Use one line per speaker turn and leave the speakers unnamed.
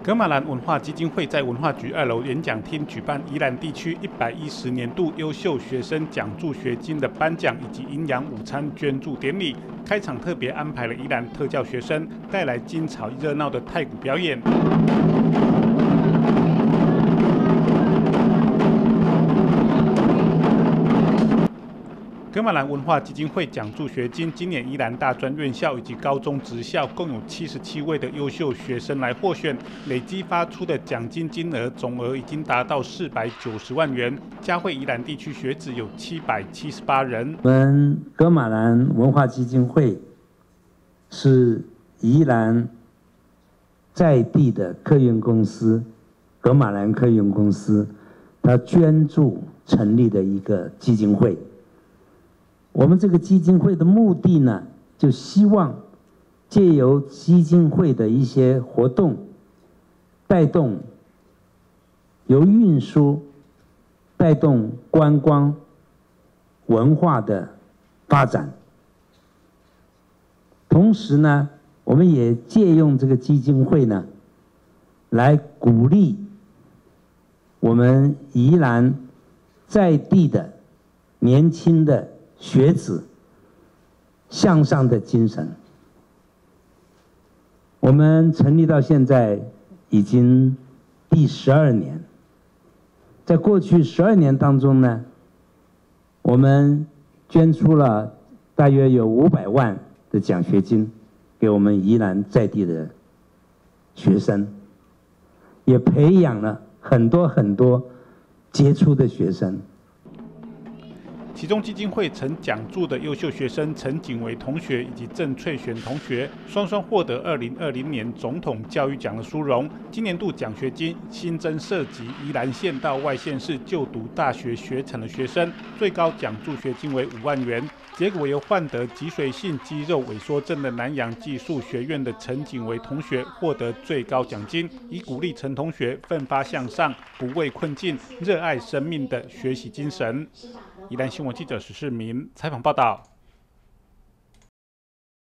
噶玛兰文化基金会在文化局2楼演讲厅举办宜兰地区110年度优秀学生奖助学金的颁奖以及营养午餐捐助典礼。开场特别安排了宜兰特教学生带来精彩热闹的太鼓表演。噶玛兰文化基金会奖助学金，今年宜兰大专院校以及高中职校共有77位的优秀学生来获选，累计发出的奖金金额总额已经达到490万元，嘉惠宜兰地区学子有778人。
我们噶玛兰文化基金会是宜兰在地的客运公司，噶玛兰客运公司，它捐助成立的一个基金会。我们这个基金会的目的呢，就希望借由基金会的一些活动，带动由运输带动观光文化的发展。同时呢，我们也借用这个基金会呢，来鼓励我们宜兰在地的年轻的学子向上的精神。我们成立到现在已经第12年，在过去12年当中呢，我们捐出了大约有500万的奖学金给我们宜兰在地的学生，也培养了很多杰出的学生。
其中基金会曾奖助的优秀学生陈景维同学以及郑翠璇同学，双双获得2020年总统教育奖的殊荣。今年度奖学金新增涉及宜兰县到外县市就读大学学程的学生，最高奖助学金为5万元。结果由患得脊髓性肌肉萎缩症的南洋技术学院的陈景维同学获得最高奖金，以鼓励陈同学奋发向上、不畏困境、热爱生命的学习精神。宜兰新闻记者史世民采访报道。